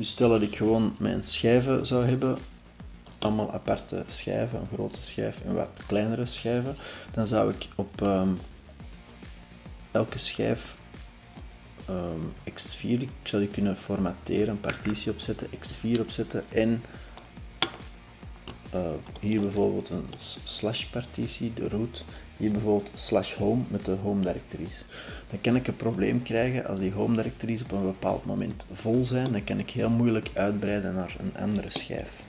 Dus stel dat ik gewoon mijn schijven zou hebben, allemaal aparte schijven, een grote schijf en wat kleinere schijven, dan zou ik op elke schijf X4, ik zou die kunnen formateren, een partitie opzetten, X4 opzetten en hier bijvoorbeeld een slash partitie, de root, hier bijvoorbeeld /home met de home directories. Dan kan ik een probleem krijgen als die home directories op een bepaald moment vol zijn, dan kan ik heel moeilijk uitbreiden naar een andere schijf.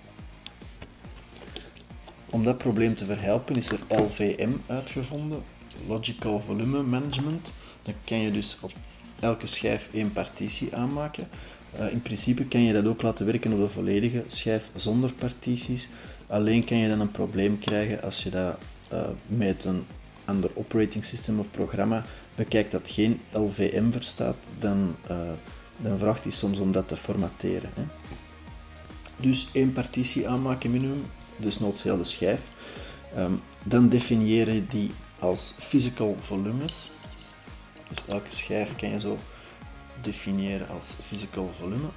Om dat probleem te verhelpen is er LVM uitgevonden, Logical Volume Management. Dan kan je dus op elke schijf één partitie aanmaken. In principe kan je dat ook laten werken op de volledige schijf zonder partities. Alleen kan je dan een probleem krijgen als je dat met een ander operating system of programma bekijkt dat geen LVM verstaat, dan vraagt hij soms om dat te formateren. Hè. Dus één partitie aanmaken minimum, dus noods heel de schijf. Dan definieer je die als physical volumes. Dus elke schijf kan je zo definiëren als physical volume.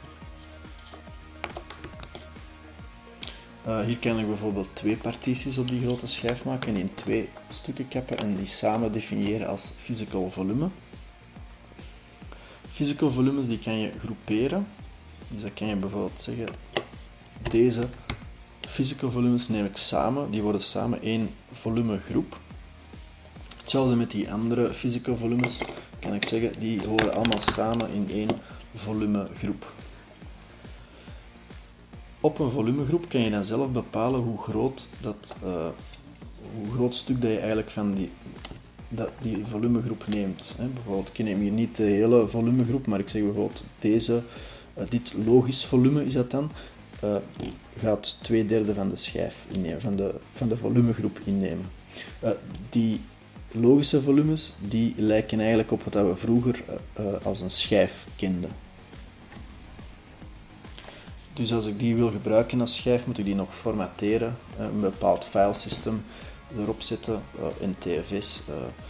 Hier kan ik bijvoorbeeld twee partities op die grote schijf maken en in twee stukken kappen en die samen definiëren als physical volume. Physical volumes die kan je groeperen. Dus dan kan je bijvoorbeeld zeggen, deze physical volumes neem ik samen, die worden samen één volumegroep. Hetzelfde met die andere physical volumes, kan ik zeggen, die horen allemaal samen in één volumegroep. Op een volumegroep kan je dan zelf bepalen hoe groot stuk dat je eigenlijk van die volumegroep neemt. Bijvoorbeeld, ik neem hier niet de hele volumegroep, maar ik zeg bijvoorbeeld dit logisch volume is dat dan, gaat 2/3 van de schijf innemen, van de volumegroep innemen. Die logische volumes die lijken eigenlijk op wat we vroeger als een schijf kenden. Dus als ik die wil gebruiken als schijf, moet ik die nog formateren, een bepaald filesystem erop zetten, NTFS,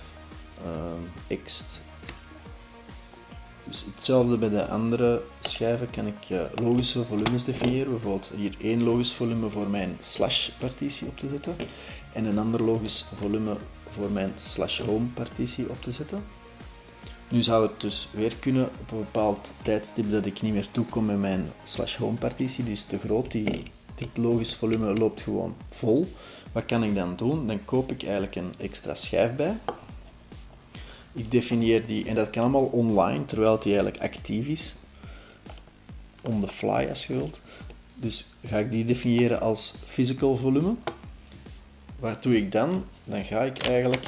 ext. Dus hetzelfde bij de andere schijven kan ik logische volumes definiëren, bijvoorbeeld hier één logisch volume voor mijn slash partitie op te zetten en een ander logisch volume voor mijn /home partitie op te zetten. Nu zou het dus weer kunnen op een bepaald tijdstip dat ik niet meer toekom met mijn /home partitie, die is te groot, dit logisch volume loopt gewoon vol. Wat kan ik dan doen? Dan koop ik eigenlijk een extra schijf bij. Ik definieer die, en dat kan allemaal online, terwijl die eigenlijk actief is. On the fly als je wilt. Dus ga ik die definiëren als physical volume. Wat doe ik dan? Dan ga ik eigenlijk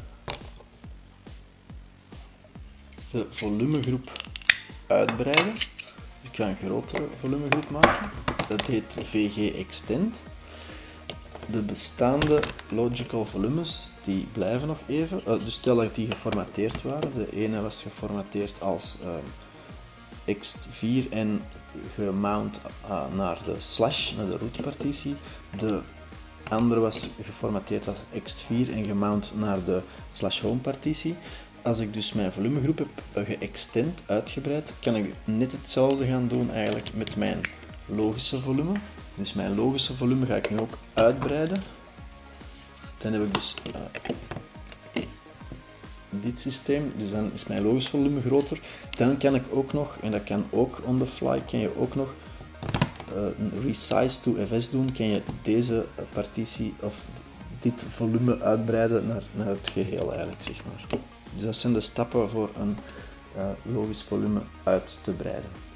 de volumegroep uitbreiden. Dus ik ga een grotere volumegroep maken. Dat heet VG Extend. De bestaande logical volumes die blijven nog even. Dus stel dat die geformateerd waren. De ene was geformateerd als ext4 en gemount naar de slash, naar de root partitie. De andere was geformateerd als ext4 en gemount naar de /home partitie. Als ik dus mijn volumegroep heb geëxtend, uitgebreid, kan ik net hetzelfde gaan doen eigenlijk met mijn logische volume. Dus mijn logische volume ga ik nu ook uitbreiden. Dan heb ik dus dit systeem, dus dan is mijn logisch volume groter. Dan kan ik ook nog, en dat kan ook on the fly, kan je ook nog resize to fs doen, kan je deze partitie of dit volume uitbreiden naar het geheel eigenlijk, zeg maar. Dus dat zijn de stappen voor een logisch volume uit te breiden.